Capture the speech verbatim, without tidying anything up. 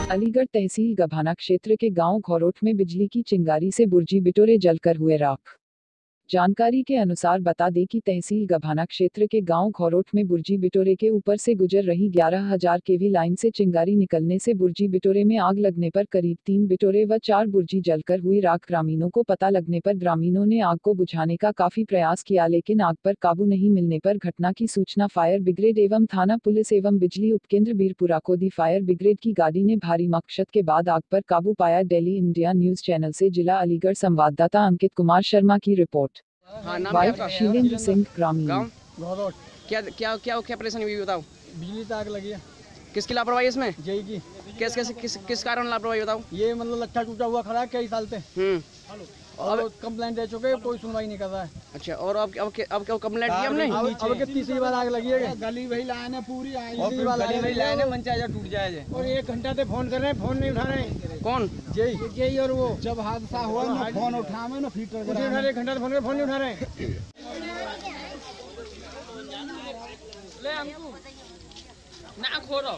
अलीगढ़ तहसील गभाना क्षेत्र के गांव घोरोट में बिजली की चिंगारी से बुर्जी बिटोरे जलकर हुए राख। जानकारी के अनुसार बता दें कि तहसील गभाना क्षेत्र के गांव घोरोट में बुर्जी बिटोरे के ऊपर से गुजर रही ग्यारह हज़ार केवी लाइन से चिंगारी निकलने से बुर्जी बिटोरे में आग लगने पर करीब तीन बिटोरे व चार बुर्जी जलकर हुई राख। ग्रामीणों को पता लगने पर ग्रामीणों ने आग को बुझाने का काफी प्रयास किया, लेकिन आग पर काबू नहीं मिलने पर घटना की सूचना फायर ब्रिगेड एवं थाना पुलिस एवं बिजली उपकेंद्र बीरपुरा को दी। फायर ब्रिगेड की गाड़ी ने भारी मशक्कत के बाद आग पर काबू पाया। दिल्ली इंडिया न्यूज चैनल से जिला अलीगढ़ संवाददाता अंकित कुमार शर्मा की रिपोर्ट। हाँ, नाम वाइट क्या आपका? शीलेंद्र सिंह, ग्रामीण। गाँव घोरोट। क्या क्या क्या क्या परेशानी हुई बताओ? बिजली तो आग लगी है। किसकी लापरवाही है इसमें? जेई की। किस किस किस किस कारण लापरवाही बताओ? ये मतलब लट्ठा टूटा हुआ खड़ा है कई साल से। हम्म और कंप्लेंट दे चुके, कोई सुनवाई नहीं कर रहा है। अच्छा, और अब अब अब क्या कंप्लेंट की हमने? अब अब के तीसरी बार आग लगी है। गली वही लाइन है पूरी आई, तीसरी बार गली वही लाइन है, मंचा टूट जाए। और एक घंटा से फोन कर रहे हैं, फोन नहीं उठा रहे। कौन? JE JE. और वो जब हादसा हुआ ना फोन उठावे ना फीटर उठा रहे, एक घंटा से फोन कर फोन नहीं उठा रहे। ले हमको ना खोरो